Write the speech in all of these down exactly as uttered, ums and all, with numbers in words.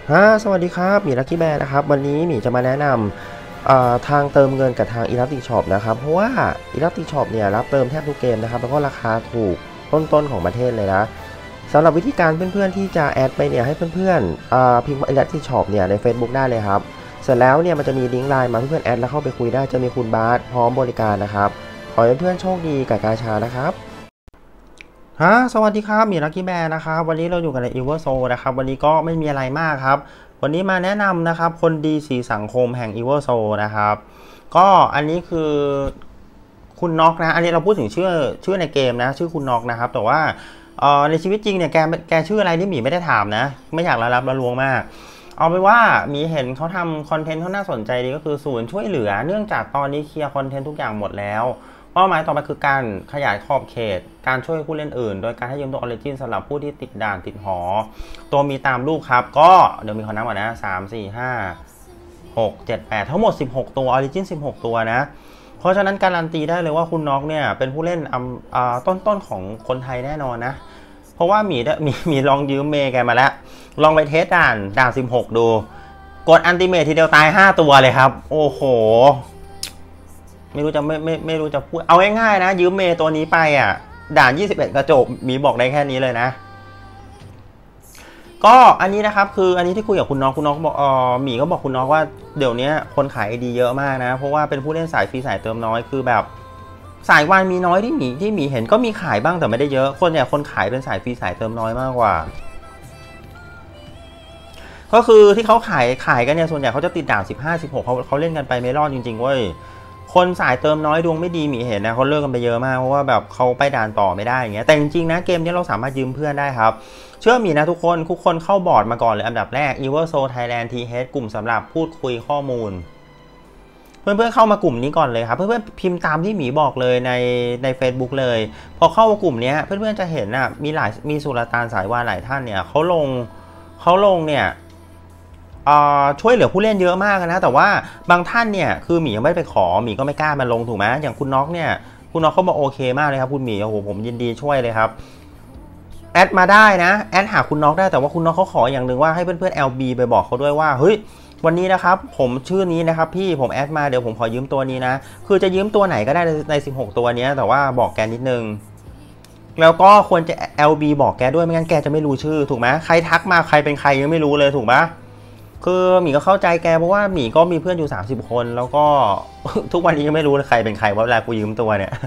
ฮะสวัสดีครับหมีลักกี้แบร์นะครับวันนี้หมีจะมาแนะนำทางเติมเงินกับทาง Elastic Shop นะครับเพราะว่า Elastic Shop เนี่ยรับเติมแทบทุกเกมนะครับแล้วก็ราคาถูกต้นๆของประเทศเลยนะสำหรับวิธีการเพื่อนๆที่จะแอดไปเนี่ยให้เพื่อนๆพิมพ์ Elastic Shop เนี่ยใน Facebook ได้เลยครับเสร็จแล้วเนี่ยมันจะมีลิงก์ไลน์มาเพื่อนๆแอดแล้วเข้าไปคุยได้จะมีคุณบาสพร้อมบริการนะครับขอให้เพื่อนโชคดีกับกาชานะครับฮะสวัสดีครับหมีลักกี้แบร์นะครับวันนี้เราอยู่กันใน Eversoul นะครับวันนี้ก็ไม่มีอะไรมากครับวันนี้มาแนะนำนะครับคนดีสีสังคมแห่ง Eversoul นะครับก็อันนี้คือคุณน็อกนะอันนี้เราพูดถึงชื่อชื่อในเกมนะชื่อคุณน็อกนะครับแต่ว่าในชีวิตจริงเนี่ยแกแกชื่ออะไรนี่หมีไม่ได้ถามนะไม่อยากละลับละลวงมากเอาไปว่ามีเห็นเขาทำคอนเทนต์เขาน่าสนใจดีก็คือศูนย์ช่วยเหลือเนื่องจากตอนนี้เคลียร์คอนเทนต์ทุกอย่างหมดแล้วเป้าหมายต่อไปคือการขยายขอบเขตการช่วยผู้เล่นอื่นโดยการให้ยืมตัวออริจินสำหรับผู้ที่ติดด่านติดหอตัวมีตามรูปครับก็เดี๋ยวมีขอนับก่อนนะสามสี่ห้าหกเจ็ดแปดทั้งหมดสิบหกตัวออริจินสิบหกตัวนะเพราะฉะนั้นการันตีได้เลยว่าคุณน็อกเนี่ยเป็นผู้เล่นต้นๆของคนไทยแน่นอนนะเพราะว่ามีมีมีลองยืมเมย์แกมาแล้วลองไปเทสด่านด่านสิบหกดูกดอันติเมททีเดียวตายห้าตัวเลยครับโอ้โหไม่รู้จะไม่ไม่ไม่รู้จะพูดเอาง่ายๆนะยืมเมย์ตัวนี้ไปอ่ะด่านยี่สิบเอ็ดกระจกมีบอกได้แค่นี้เลยนะก็อันนี้นะครับคืออันนี้ที่คุยกับคุณน้องคุณน้องบอกอ๋อหมีก็บอกคุณน้องว่าเดี๋ยวนี้คนขายไอดีเยอะมากนะเพราะว่าเป็นผู้เล่นสายฟรีสายเติมน้อยคือแบบสายวานมีน้อยที่หมีที่หมีเห็นก็มีขายบ้างแต่ไม่ได้เยอะคนเนี่ยคนขายเป็นสายฟรีสายเติมน้อยมากกว่าก็คือที่เขาขายขายกันเนี่ยส่วนใหญ่เขาจะติดด่านสิบห้า สิบหกเขาเขาเล่นกันไปไม่รอดจริงๆเว้ยคนสายเติมน้อยดวงไม่ดีหมีเห็นนะเขาเลิกกันไปเยอะมากเพราะว่าแบบเขาไปด่านต่อไม่ได้อย่างเงี้ยแต่จริงๆนะเกมนี้เราสามารถยืมเพื่อนได้ครับเชื่อหมีนะทุกคนทุกคนเข้าบอร์ดมาก่อนเลยอันดับแรก Eversoul Thailand ที เอช กลุ่มสำหรับพูดคุยข้อมูลเพื่อนๆเข้ามากลุ่มนี้ก่อนเลยครับเพื่อนๆพิมพ์ตามที่หมีบอกเลยในใน Facebook เลยพอเข้ามากลุ่มนี้เพื่อนๆจะเห็นอ่ะมีหลายมีสุลต่านสายวาหลายท่านเนี่ยเขาลงเขาลงเนี่ยช่วยเหลือผู้เล่นเยอะมากนะแต่ว่าบางท่านเนี่ยคือหมียังไม่ไปขอหมีก็ไม่กล้ามาลงถูกไหมอย่างคุณน็อกเนี่ยคุณน็อกเขาบอกโอเคมากเลยครับคุณหมีโอ้โหผมยินดีช่วยเลยครับแอดมาได้นะแอดหาคุณน็อกได้แต่ว่าคุณน็อกเขาขออย่างหนึ่งว่าให้เพื่อนๆ แอล บี ไปบอกเขาด้วยว่าเฮ้ยวันนี้นะครับผมชื่อนี้นะครับพี่ผมแอดมาเดี๋ยวผมขอยืมตัวนี้นะคือจะยืมตัวไหนก็ได้ในสิบหกตัวนี้แต่ว่าบอกแกนิดนึงแล้วก็ควรจะ แอล บี บอกแกด้วยไม่งั้นแกจะไม่รู้ชื่อถูกไหมใครทักมาใครเป็นใครยังไม่รู้เลยถูกไหมคือหมีก็เข้าใจแกเพราะว่าหมีก็มีเพื่อนอยู่สามสิบคนแล้วก็ทุกวันนี้ยังไม่รู้ใครเป็นใครว่าเวลากูยืมตัวเนี่ย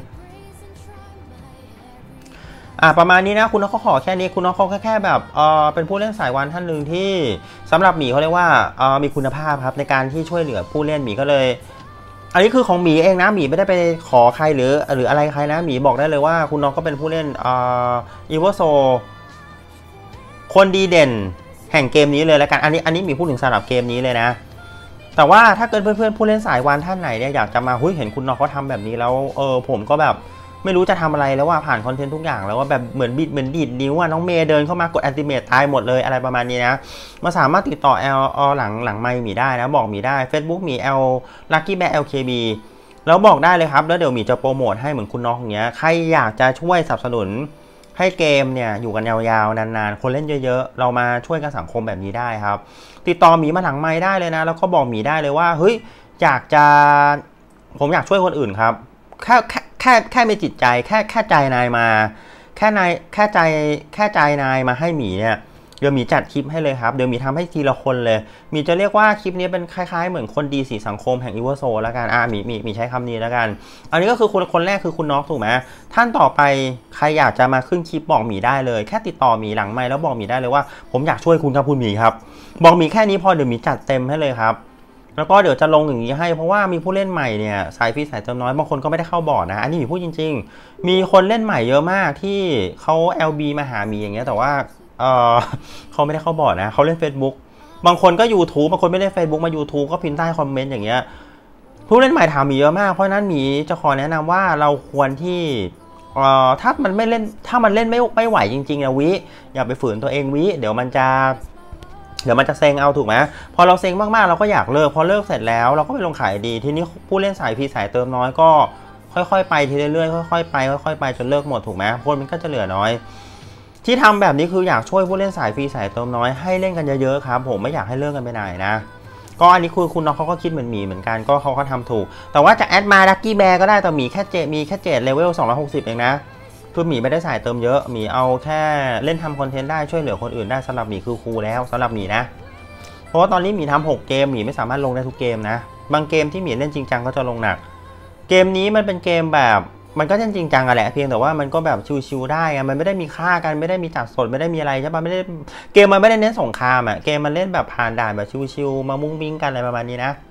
อ่าประมาณนี้นะคุณน้องเขาขอแค่นี้คุณน้องเขาแค่แค่แบบเออเป็นผู้เล่นสายวันท่านหนึ่งที่สำหรับหมีเขาเรียกว่าเออมีคุณภาพครับในการที่ช่วยเหลือผู้เล่นหมีก็เลยอันนี้คือของหมีเองนะหมีไม่ได้ไปขอใครหรือหรืออะไรใครนะหมีบอกได้เลยว่าคุณน้องก็เป็นผู้เล่นเอ่อ Eversoul คนดีเด่นแห่งเกมนี้เลยแล้วกันอันนี้อันนี้มีพูดถึงสำหรับเกมนี้เลยนะแต่ว่าถ้าเกิดเพื่อนๆผู้เล่นสายวานท่านไหนเนี่ยอยากจะมาหุ้ยเห็นคุณน้องเขาทำแบบนี้แล้วเออผมก็แบบไม่รู้จะทำอะไรแล้วว่าผ่านคอนเทนต์ทุกอย่างแล้วว่าแบบเหมือนบิดเหมือนดีดนิ้วอ่ะน้องเมย์เดินเข้ามากดแอนติเมตตายหมดเลยอะไรประมาณนี้นะมาสามารถติดต่อแอลหลังหลังไมค์มีได้นะบอกมีได้ Facebook มี L Lucky Bear แอล เค บี แล้วบอกได้เลยครับแล้วเดี๋ยวมีจะโปรโมทให้เหมือนคุณน้องอย่างเงี้ยใครอยากจะช่วยสนับสนุนให้เกมเนี่ยอยู่กันยาวๆนานๆคนเล่นเยอะๆเรามาช่วยกันสังคมแบบนี้ได้ครับติดต่อหมีมาหลังไมค์ได้เลยนะแล้วก็บอกหมีได้เลยว่าเฮ้ยอยากจะผมอยากช่วยคนอื่นครับแค่แค่แค่แค่มีจิตใจแค่แค่ใจนายมาแค่นายแค่ใจแค่ใจนายมาให้หมีเนี่ยเดี๋ยวหมีจัดคลิปให้เลยครับเดี๋ยวหมีทำให้ทีละคนเลยหมีจะเรียกว่าคลิปนี้เป็นคล้ายๆเหมือนคนดีสีสังคมแห่ง Eversoul แล้วกันอ่าหมีหมีหมีใช้คำนี้แล้วกันอันนี้ก็คือคนคนแรกคือคุณน็อกถูกไหมท่านต่อไปใครอยากจะมาขึ้นคลิปบอกหมีได้เลยแค่ติดต่อหมีหลังไมค์แล้วบอกหมีได้เลยว่าผมอยากช่วยคุณครับคุณหมีครับบอกหมีแค่นี้พอเดี๋ยวหมีจัดเต็มให้เลยครับแล้วก็เดี๋ยวจะลงอย่างนี้ให้เพราะว่ามีผู้เล่นใหม่เนี่ยสายฟรีสายเติมน้อยบางคนก็ไม่ได้เข้าบอร์ดนะอันนี้หมีพูดจริงๆมีคนเล่นใหม่เยอะมากที่เขา แอล บี มาหาหมีอย่างเงี้ยแต่ว่าเออเขาไม่ได้เข้าบอร์ดนะเขาเล่น Facebook บางคนก็ YouTube บางคนไม่ได้ Facebook มา YouTube ก็พิมพ์ใต้คอมเมนต์อย่างเงี้ยผู้เล่นใหม่ถามหมีเยอะมากเพราะนั้นหมีจะขอแนะนำว่าเราควรที่เอ่อถ้ามันไม่เล่นถ้ามันเล่นไม่ไม่ไหวจริงๆนะวิอย่าไปฝืนตัวเองวิเดี๋ยวมันจะเดี๋ยวมันจะเซ็งเอาถูกไหมพอเราเซ็งมากๆเราก็อยากเลิกพอเลิกเสร็จแล้วเราก็ไปลงขายดีทีนี้ผู้เล่นสายฟรีสายเติมน้อยก็ค่อยๆไปทีเรื่อยๆค่อยๆไปค่อยๆไปจนเลิกหมดถูกไหมคนมันก็จะเหลือน้อย ทที่ทำแบบนี้คืออยากช่วยผู้เล่นสายฟรีสายเติมน้อยให้เล่นกันเยอะๆครับผมไม่อยากให้เลิกกันไปไหนนะก็อันนี้คือคุณน้องเขาก็คิดเหมือนหมีเหมือนกันก็เขาก็ทำถูกแต่ว่าจะแอดมาลัคกี้แบร์ก็ได้แต่หมีแค่เจมีแค่เจเลเวลสองร้อยหกสิบเองนะคือหมีไม่ได้สายเติมเยอะหมีเอาแค่เล่นทำคอนเทนต์ได้ช่วยเหลือคนอื่นได้สำหรับหมีคือคูลแล้วสำหรับหมีนะเพราะว่าตอนนี้หมีทำหกเกมหมีไม่สามารถลงได้ทุกเกมนะบางเกมที่หมีเล่นจริงจังก็จะลงหนักเกมนี้มันเป็นเกมแบบมันก็เล่นจริงจังอะแหละเพียงแต่ว่ามันก็แบบชิวๆได้อะมันไม่ได้มีฆ่ากันไม่ได้มีจัดสดไม่ได้มีอะไรใช่ปะไม่ได้เกมมันไม่ได้เน้นสงครามอะเกมมันเล่นแบบผ่านด่านแบบชิวๆมามุ้งมิ้งกันอะไรประมาณนี้นะ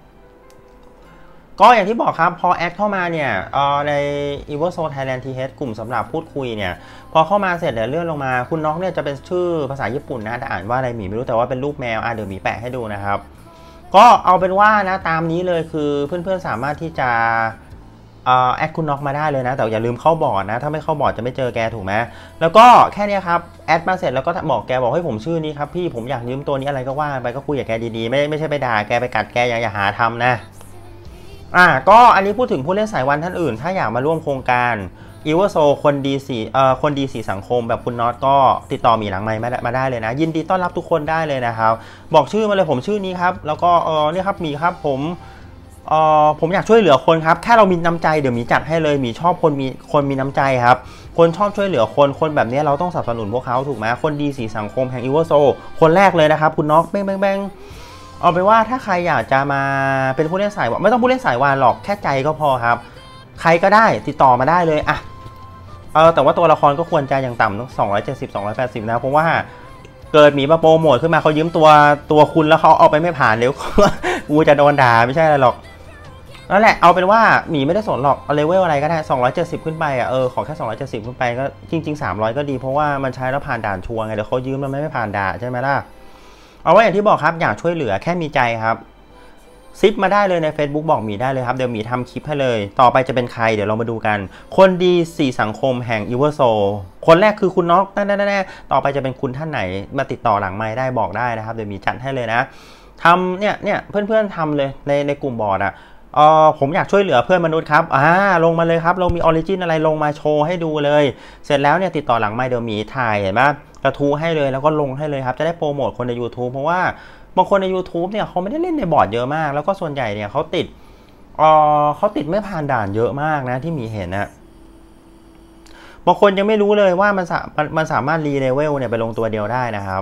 ก็อย่างที่บอกครับพอแอดเข้ามาเนี่ยใน อี วี โอ โซ Thailand ที เอช กลุ่มสำหรับพูดคุยเนี่ยพอเข้ามาเสร็จเนี่ยเลื่อนลงมาคุณน้องเนี่ยจะเป็นชื่อภาษาญี่ปุ่นนะแต่อ่านว่าอะไรหมีไม่รู้แต่ว่าเป็นรูปแมวอ่ะเดี๋ยวหมีแปะให้ดูนะครับก็เอาเป็นว่านะตามนี้เลยคือเพื่อนๆสามารถที่จะแอดคุณน็อกมาได้เลยนะแต่อย่าลืมเข้าบอร์ดนะถ้าไม่เข้าบอร์ดจะไม่เจอแกถูกไหมแล้วก็แค่นี้ครับแอดมาเสร็จแล้วก็บอกแกบอกให้ผมชื่อนี้ครับพี่ผมอยากยืมตัวนี้อะไรก็ว่าไปก็คุยกับแกดีๆไม่ไม่ใช่ไปด่าแกไปกัดแกอย่าอย่าหาทำนะอ่าก็อันนี้พูดถึงผู้เล่นสายวันท่านอื่นถ้าอยากมาร่วมโครงการ อี วี โอ โซ คนดีสีเอ่อคนดีสีสังคมแบบคุณน็อตก็ติดต่อมีหลังไมค์มาได้เลยนะยินดีต้อนรับทุกคนได้เลยนะครับบอกชื่อมาเลยผมชื่อนี้ครับแล้วก็เออเนี่ยครับมีครับผมเอ่อผมอยากช่วยเหลือคนครับแค่เรามีน้ำใจเดี๋ยวมีจัดให้เลยมีชอบคนมีคนมีน้ำใจครับคนชอบช่วยเหลือคนคนแบบนี้เราต้องสนับสนุนพวกเขาถูกไหมคนดีสีสังคมแห่ง อี วี โอ โซ คนแรกเลยนะครับคุณน็อตแบงแบงแบงเอาไปว่าถ้าใครอยากจะมาเป็นผู้เล่นสายวานไม่ต้องผู้เล่นสายวานหรอกแค่ใจก็พอครับใครก็ได้ติดต่อมาได้เลยอะเออแต่ว่าตัวละครก็ควรใจอย่างต่ำต้องสองร้อยเจ็ดสิบ สองร้อยแปดสิบนะเพราะว่าเกิดมีมาโปรโมทขึ้นมาเขายืมตัวตัวคุณแล้วเขาเอาไปไม่ผ่านเดี๋ยวกูจะโดนด่าไม่ใช่อะไรหรอกนั่นแหละเอาเป็นว่าหมีไม่ได้สนหรอกเอาเลเวลอะไรก็ได้สองร้อยเจ็ดสิบขึ้นไปอ่ะเออขอแค่สองร้อยเจ็ดสิบขึ้นไปก็จริงๆสามร้อยก็ดีเพราะว่ามันใช้แล้วผ่านด่านชัวร์ไงเดี๋ยวเขายืมแล้วไม่ผ่านด่าใช่ไหมล่ะเอาไว้อย่างที่บอกครับอยากช่วยเหลือแค่มีใจครับซิปมาได้เลยใน Facebook บอกหมีได้เลยครับเดี๋ยวหมีทำคลิปให้เลยต่อไปจะเป็นใครเดี๋ยวเรามาดูกันคนดีสี่สังคมแห่ง อี วี โอ โซ คนแรกคือคุณน็อกแน่ๆๆต่อไปจะเป็นคุณท่านไหนมาติดต่อหลังไมค์ได้บอกได้นะครับเดี๋ยวหมีจัดให้เลยนะทำเนี่ยเนี่ยเพื่อนๆทำเลยในในกลุ่มบอร์ดอ่ะเออผมอยากช่วยเหลือเพื่อนมนุษย์ครับอ่าลงมาเลยครับเรามีออริจินอะไรลงมาโชว์ให้ดูเลยเสร็จแล้วเนี่ยติดต่อหลังไมค์เดี๋ยวหมีถ่ายเห็นไหมกระทู้ให้เลยแล้วก็ลงให้เลยครับจะได้โปรโมทคนใน YouTube เพราะว่าบางคนใน YouTube เนี่ยเขาไม่ได้เล่นในบอร์ดเยอะมากแล้วก็ส่วนใหญ่เนี่ยเขาติดเออเขาติดไม่ผ่านด่านเยอะมากนะที่มีเห็นนะบางคนยังไม่รู้เลยว่ามันมันสามารถรีเลเวลเนี่ยไปลงตัวเดียวได้นะครับ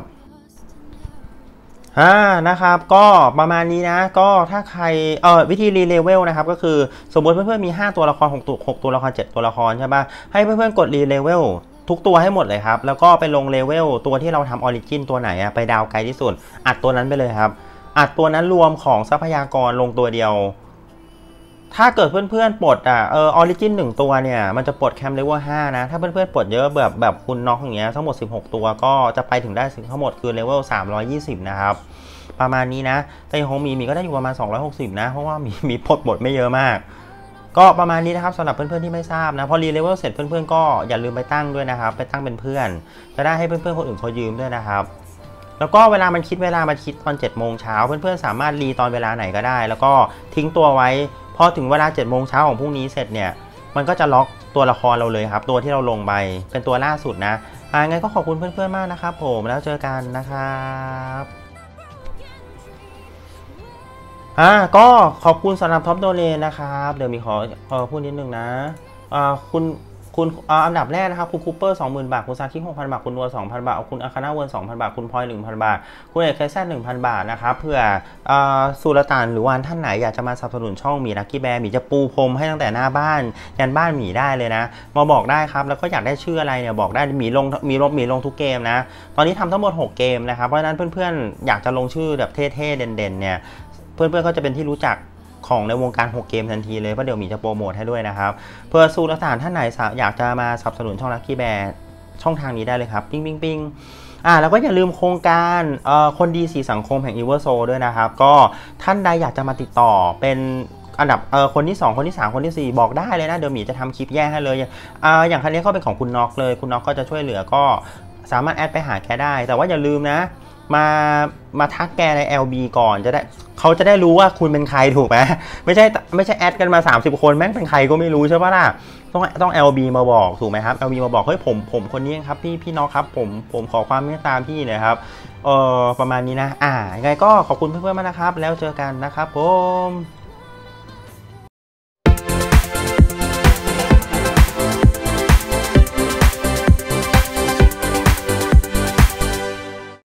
อ่านะครับก็ประมาณนี้นะก็ถ้าใครเออวิธีรีเลเวลนะครับก็คือสมมติเพื่อนๆมีห้าตัวละครหกตัวหกตัวละครเจ็ดตัวละครใช่ป่ะให้เพื่อนๆกดรีเลเวลทุกตัวให้หมดเลยครับแล้วก็ไปลงเลเวลตัวที่เราทำออริจินตัวไหนอะไปดาวไกลที่สุดอัดตัวนั้นไปเลยครับอัดตัวนั้นรวมของทรัพยากรลงตัวเดียวถ้าเกิดเพื่อนๆปลดอ่ะเออออริจินหนึ่งตัวเนี่ยมันจะปลดแคมเลเวลห้านะถ้าเพื่อนๆปลดเยอะแบบแบบคุณน็อกอย่างเงี้ยทั้งหมดสิบหกตัวก็จะไปถึงได้ทั้งหมดคือเลเวลสามร้อยยี่สิบนะครับประมาณนี้นะแต่ของมีมีก็ได้อยู่ประมาณสองร้อยหกสิบนะเพราะว่ามีมีปลดบทไม่เยอะมากก็ประมาณนี้นะครับสำหรับเพื่อนๆที่ไม่ทราบนะพอรีเลเวลเสร็จเพื่อนๆก็อย่าลืมไปตั้งด้วยนะครับไปตั้งเป็นเพื่อนจะได้ให้เพื่อนๆคนอื่นเขายืมด้วยนะครับแล้วก็เวลามันคิดเวลามันคิดตอนเจ็ดโมงเช้าเพื่อนๆสามารถรีตอนเวลาไหนก็ได้แล้วก็ทิ้งตัวไว้พอถึงเวลาเจ็ดโมงเช้าของพรุ่งนี้เสร็จเนี่ยมันก็จะล็อกตัวละครเราเลยครับตัวที่เราลงไปเป็นตัวล่าสุดนะอ่างั้นก็ขอบคุณเพื่อนๆมากนะครับผมแล้วเจอกันนะครับอ่าก็ขอบคุณสำหรับท็อปโดเลนนะครับเดี๋ยวมีขอเออพูดนิดนึงนะอ่าคุณคุณอันดับแรกนะครับคุณคูเปอร์สองหมื่นบาทคุณซาคิหกพันบาทคุณนัวสองพันบาทคุณอาคาน่าเวิร์นสองพันบาทคุณพลอยหนึ่งพันบาทคุณเอกเคสแซหนึ่งพันบาทนะครับเพื่อสุลต่านหรือวานท่านไหนอยากจะมาสนับสนุนช่องหมีลักกี้แบร์หมีจะปูพรมให้ตั้งแต่หน้าบ้านยันบ้านหมีได้เลยนะมาบอกได้ครับแล้วก็อยากได้ชื่ออะไรเนี่ยบอกได้หมีลงมีลบหมีลงทุกเกมนะตอนนี้ทำทั้งหมดหกเกมนะครับเพราะฉะนั้นเพื่อนๆอยากจะลงชื่อแบบเท่ๆเด่นๆเนี่ยเพื่อนๆก็จะเป็นที่รู้จักของในวงการหกเกมทันทีเลยเพราะเดี๋ยวมีจะโปรโมทให้ด้วยนะครับเพื่อสู้รัฐานท่านไหนอยากจะมาสนับสนุนช่องลัคกี้แบร์ช่องทางนี้ได้เลยครับปิ้งปิ้งปิ้งอ่าแล้วก็อย่าลืมโครงการเอ่อคนดีสีสังคมแห่ง อี วี โอ โซ ด้วยนะครับก็ท่านใดอยากจะมาติดต่อเป็นอันดับเอ่อคนที่สองคนที่สามคนที่สี่บอกได้เลยนะเดี๋ยวหมีจะทำคลิปแยกให้เลยอ่าอย่างคันนี้ก็เป็นของคุณน็อกเลยคุณน็อกก็จะช่วยเหลือก็สามารถแอดไปหาแกได้แต่ว่าอย่าลืมนะมามาทักแกใน แอล บี ก่อนจะได้เขาจะได้รู้ว่าคุณเป็นใครถูกไหมไม่ใช่ไม่ใช่แอดกันมาสามสิบคนแม่งเป็นใครก็ไม่รู้ใช่ปะล่ะต้องต้อง แอล บี มาบอกถูกไหมครับ แอล บี มาบอกเฮ้ยผมผมคนนี้ครับพี่พี่น้องครับผมผมขอความเมตตาพี่หน่อยครับเออประมาณนี้นะอ่ายังไงก็ขอบคุณเพื่อนๆมากนะครับแล้วเจอกันนะครับผม